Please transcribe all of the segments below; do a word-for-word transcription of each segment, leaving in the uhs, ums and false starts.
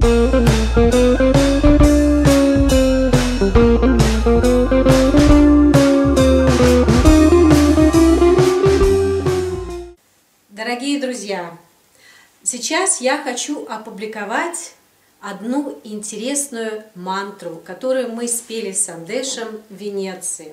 Дорогие друзья, сейчас я хочу опубликовать одну интересную мантру, которую мы спели с Андешем в Венеции.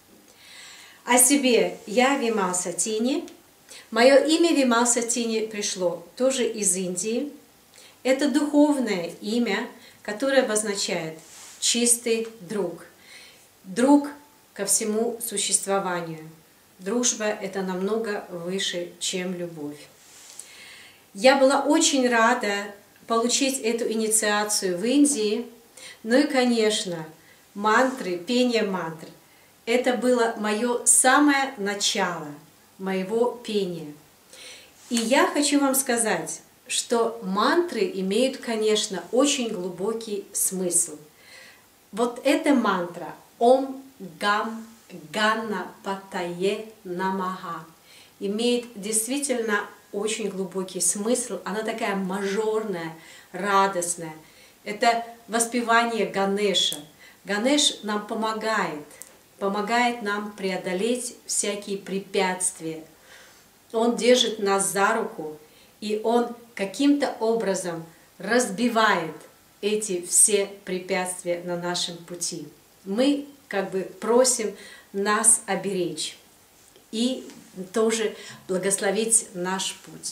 О себе я Вимал Сатини. Мое имя Вимал Сатини пришло тоже из Индии. Это духовное имя, которое обозначает чистый друг. Друг ко всему существованию. Дружба – это намного выше, чем любовь. Я была очень рада получить эту инициацию в Индии. Ну и, конечно, мантры, пение мантр – это было мое самое начало моего пения. И я хочу вам сказать, что мантры имеют, конечно, очень глубокий смысл. Вот эта мантра «Ом Гам Ганапатае Намаха» имеет действительно очень глубокий смысл. Она такая мажорная, радостная. Это воспевание Ганеша. Ганеш нам помогает, помогает нам преодолеть всякие препятствия. Он держит нас за руку, и он каким-то образом разбивает эти все препятствия на нашем пути. Мы как бы просим нас оберечь и тоже благословить наш путь.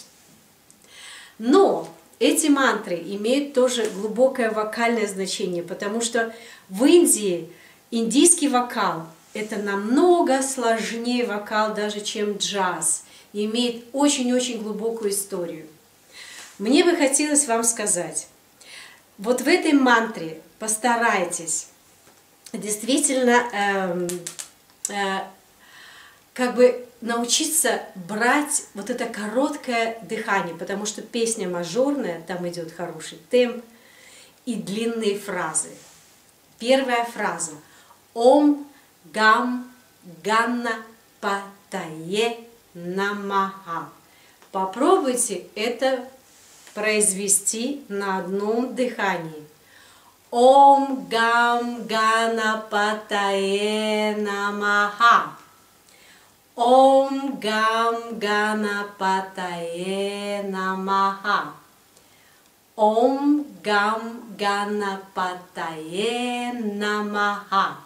Но эти мантры имеют тоже глубокое вокальное значение, потому что в Индии индийский вокал – это намного сложнее вокал даже, чем джаз, и имеет очень-очень глубокую историю. Мне бы хотелось вам сказать, вот в этой мантре постарайтесь действительно э, э, как бы научиться брать вот это короткое дыхание, потому что песня мажорная, там идет хороший темп и длинные фразы. Первая фраза «Ом Гам Ганапатае Намаха». Попробуйте это произвести на одном дыхании. Ом Гам Ганапатае Намаха. Ом Гам Ганапатае Намаха. Ом Гам Ганапатае Намаха.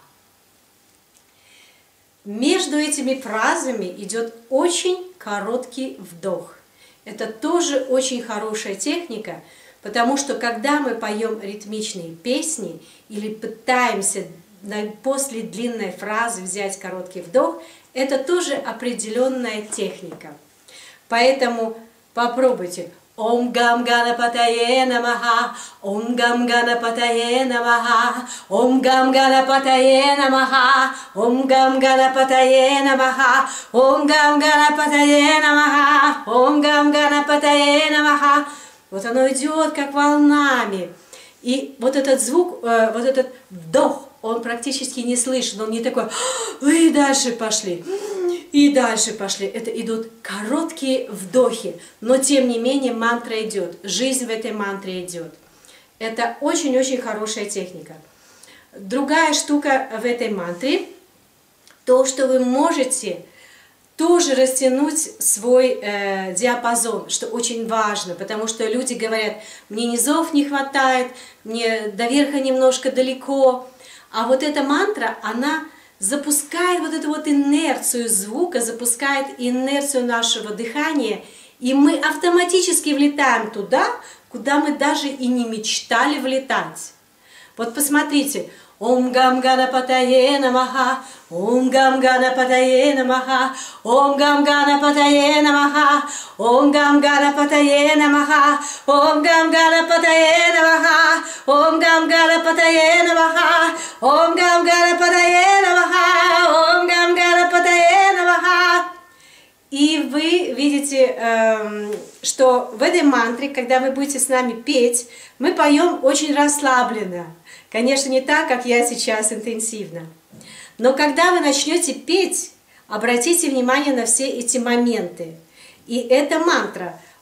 Между этими фразами идет очень короткий вдох. Это тоже очень хорошая техника, потому что когда мы поем ритмичные песни или пытаемся после длинной фразы взять короткий вдох, это тоже определенная техника. Поэтому попробуйте. Ом Гам Ганапатае Намаха, Ом Гам Ганапатае Намаха, Ом Гам Ганапатае Намаха, Ом Гам Ганапатае Намаха, Ом Гам Ганапатае Намаха, Ом Гам Ганапатае Намаха. Вот оно идет как волнами. И вот этот звук, вот этот вдох, он практически не слышен, он не такой, и дальше пошли, и дальше пошли. Это идут короткие вдохи, но тем не менее мантра идет, жизнь в этой мантре идет. Это очень-очень хорошая техника. Другая штука в этой мантре, то, что вы можете тоже растянуть свой э, диапазон, что очень важно, потому что люди говорят, мне низов не хватает, мне до верха немножко далеко. А вот эта мантра, она запускает вот эту вот инерцию звука, запускает инерцию нашего дыхания, и мы автоматически влетаем туда, куда мы даже и не мечтали влетать. Вот посмотрите. Ом Гам Ганапатае Намаха, Ом Гам Ганапатае Намаха, Ом Гам Ганапатае Намаха, Ом Гам Ганапатае Намаха, Ом Гам Ганапатае Намаха, Ом Гам Ганапатае Намаха, Ом Гам Ганапатае Намаха, Ом Гам Ганапатае Намаха. И вы видите, что в этой мантре, когда вы будете с нами петь, мы поем очень расслабленно. Конечно, не так, как я сейчас интенсивно. Но когда вы начнете петь, обратите внимание на все эти моменты. И эта мантра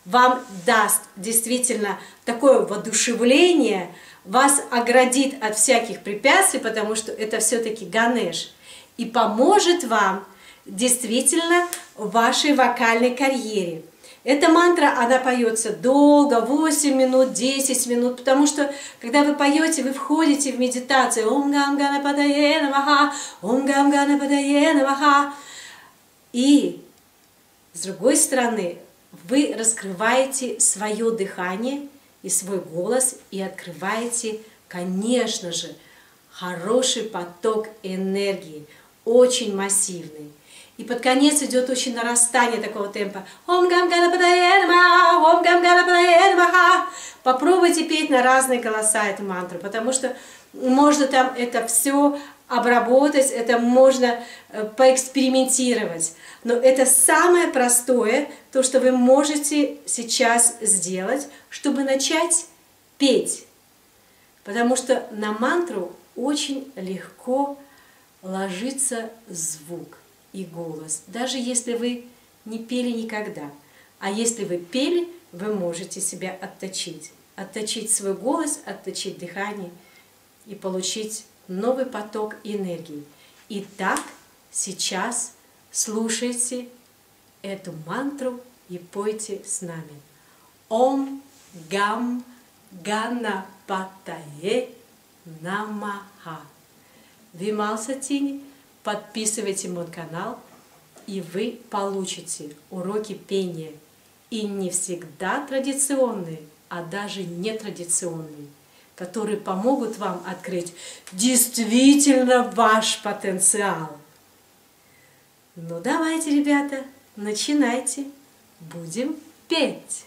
вам даст действительно такое воодушевление, вас оградит от всяких препятствий, потому что это все-таки Ганеш, и поможет вам действительно в вашей вокальной карьере. Эта мантра, она поется долго, восемь минут, десять минут, потому что, когда вы поете, вы входите в медитацию. Ом гам ганападае намаха, ом гам ганападае намаха. И, с другой стороны, вы раскрываете свое дыхание и свой голос, и открываете, конечно же, хороший поток энергии, очень массивный. И под конец идет очень нарастание такого темпа. Ом гам ганападае намаха, ом гам ганападае намаха. Попробуйте петь на разные голоса эту мантру, потому что можно там это все обработать, это можно поэкспериментировать. Но это самое простое, то, что вы можете сейчас сделать, чтобы начать петь. Потому что на мантру очень легко ложится звук и голос, даже если вы не пели никогда. А если вы пели, вы можете себя отточить. Отточить свой голос, отточить дыхание и получить новый поток энергии. Итак, сейчас слушайте эту мантру и пойте с нами. Ом гам ганапатае намаха. Вимал Сатини, подписывайте мой канал, и вы получите уроки пения. И не всегда традиционные, а даже нетрадиционные, которые помогут вам открыть действительно ваш потенциал. Ну давайте, ребята, начинайте. Будем петь.